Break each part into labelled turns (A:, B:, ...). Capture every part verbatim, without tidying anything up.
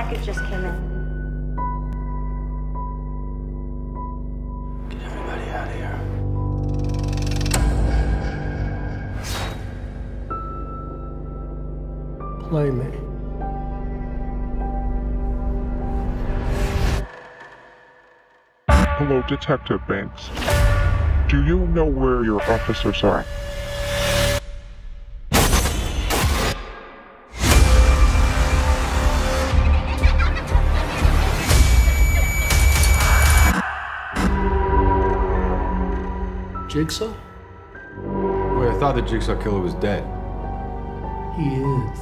A: package just came in.
B: Get everybody out of here.
C: Play me.
D: Hello, Detective Banks. Do you know where your officers are?
C: Jigsaw?
E: Wait, I thought the Jigsaw killer was dead.
C: He is.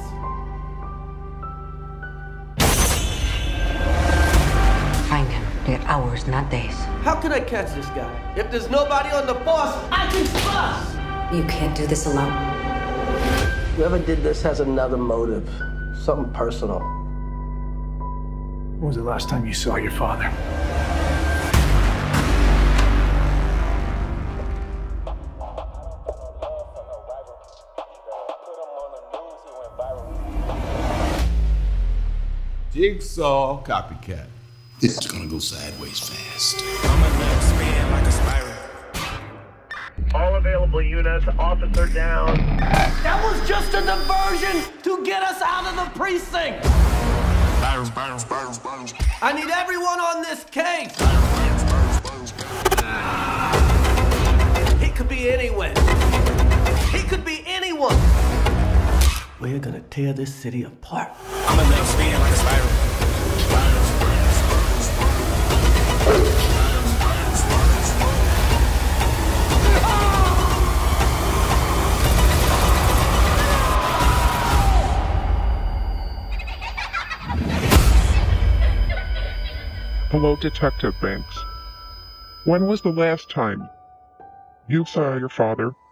F: Find him. They're hours, not days.
B: How can I catch this guy? If there's nobody on the force, I can trust!
F: You can't do this alone.
B: Whoever did this has another motive. Something personal.
C: When was the last time you saw your father?
G: Jigsaw copycat.
H: This is gonna go sideways fast.
I: I'm a lip spin like a spiral.
J: All available units, officer down.
B: That was just a diversion to get us out of the precinct!
I: Spiral, spiral, spiral, spiral.
B: I need everyone on this case! He could be anywhere. He could be anyone. We're gonna tear this city apart.
I: I'm a lip spin like a spiral.
D: Hello, Detective Banks. When was the last time you saw your father?